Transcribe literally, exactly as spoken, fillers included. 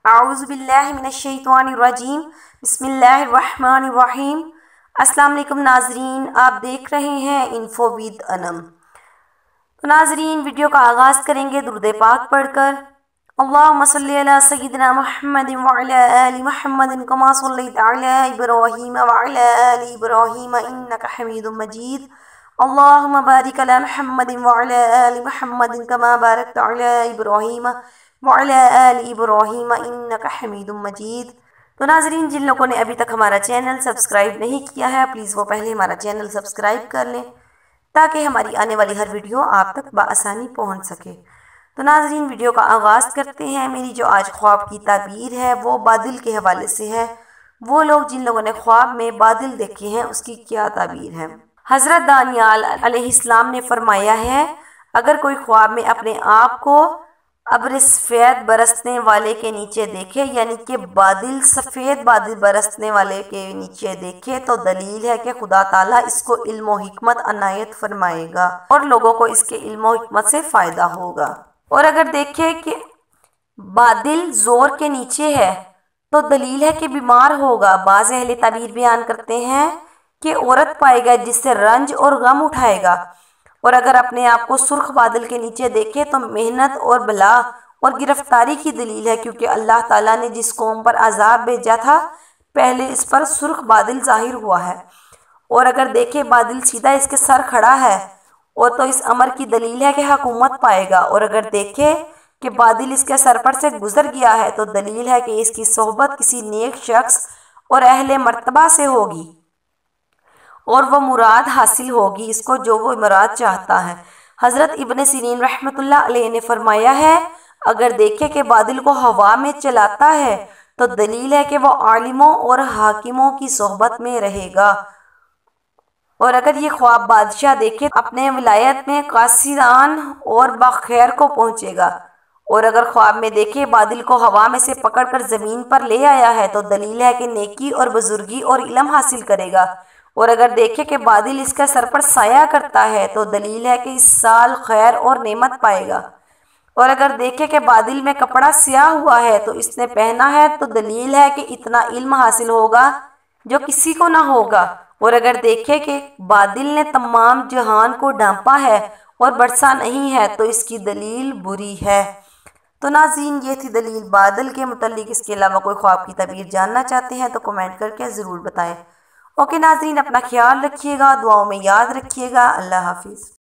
اعوذ باللہ من الشیطان الرجیم بسم اللہ الرحمن الرحیم۔ السلام علیکم ناظرین، آپ دیکھ رہے ہیں انفو ود انم۔ تو ناظرین ویڈیو کا آغاز کریں گے درود پاک پڑھ کر۔ اللہم صلی علی سیدنا محمد وعلی آل محمد کما صلیت علی ابراہیم وعلی آل ابراہیم انک حمید مجید۔ اللہم بارک علی محمد وعلی آل محمد کما بارکت علی ابراہیم وعلی آل ابراہیم انک حمید مجید۔ تو ناظرین جن لوگوں نے ابھی تک ہمارا چینل سبسکرائب نہیں کیا ہے پلیز وہ پہلے ہمارا چینل سبسکرائب کر لیں تاکہ ہماری آنے والی ہر ویڈیو آپ تک بآسانی پہنچ سکے۔ تو ناظرین ویڈیو کا آغاز کرتے ہیں۔ میری جو آج خواب کی تعبیر ہے وہ بادل کے حوالے سے ہے۔ وہ لوگ جن لوگوں نے خواب میں بادل دیکھے ہیں اس کی کیا تعبیر ہے۔ حضرت دانیال علیہ السلام نے فرمایا ہے اگر کوئی خواب میں اپنے آپ کو ابر سفید برسنے والے کے نیچے دیکھے، یعنی کہ بادل سفید بادل برسنے والے کے نیچے دیکھے، تو دلیل ہے کہ خدا تعالیٰ اس کو علم و حکمت عنایت فرمائے گا اور لوگوں کو اس کے علم و حکمت سے فائدہ ہوگا۔ اور اگر دیکھے کہ بادل زور کے نیچے ہے تو دلیل ہے کہ بیمار ہوگا۔ بعض اہل تعبیر بیان کرتے ہیں کہ عورت پائے گا جس سے رنج اور غم اٹھائے گا۔ اور اگر اپنے آپ کو سرخ بادل کے نیچے دیکھے تو محنت اور بلا اور گرفتاری کی دلیل ہے، کیونکہ اللہ تعالیٰ نے جس قوم پر عذاب بھیجا تھا پہلے اس پر سرخ بادل ظاہر ہوا ہے۔ اور اگر دیکھے بادل سیدھا اس کے سر کھڑا ہے اور تو اس امر کی دلیل ہے کہ حکومت پائے گا۔ اور اگر دیکھے کہ بادل اس کے سر پر سے گزر گیا ہے تو دلیل ہے کہ اس کی صحبت کسی نیک شخص اور اہل مرتبہ سے ہوگی اور وہ مراد حاصل ہوگی اس کو جو وہ مراد چاہتا ہے۔ حضرت ابن سیرین رحمۃ اللہ علیہ نے فرمایا ہے اگر دیکھے کہ بادل کو ہوا میں چلاتا ہے تو دلیل ہے کہ وہ عالموں اور حاکموں کی صحبت میں رہے گا۔ اور اگر یہ خواب بادشاہ دیکھے اپنے ولایت میں قاصدان اور بخیر کو پہنچے گا۔ اور اگر خواب میں دیکھے بادل کو ہوا میں سے پکڑ کر زمین پر لے آیا ہے تو دلیل ہے کہ نیکی اور بزرگی اور علم حاصل کرے گا۔ اور اگر دیکھے کہ بادل اس کے سر پر سایہ کرتا ہے تو دلیل ہے کہ اس سال خیر اور نعمت پائے گا۔ اور اگر دیکھے کہ بادل میں کپڑا سیاہ ہوا ہے تو اس نے پہنا ہے تو دلیل ہے کہ اتنا علم حاصل ہوگا جو کسی کو نہ ہوگا۔ اور اگر دیکھے کہ بادل نے تمام جہان کو ڈھانپا ہے اور برسا نہیں ہے تو اس کی دلیل بری ہے۔ تو ناظرین یہ تھی دلیل بادل کے متعلق۔ اس کے علاوہ کوئی خواب کی تعبیر جاننا چاہتے ہیں تو کمنٹ کر کے ضرور بتائیں۔ اوکے ناظرین اپنا خیال رکھیے گا، دعاؤں میں یاد رکھیے گا۔ اللہ حافظ۔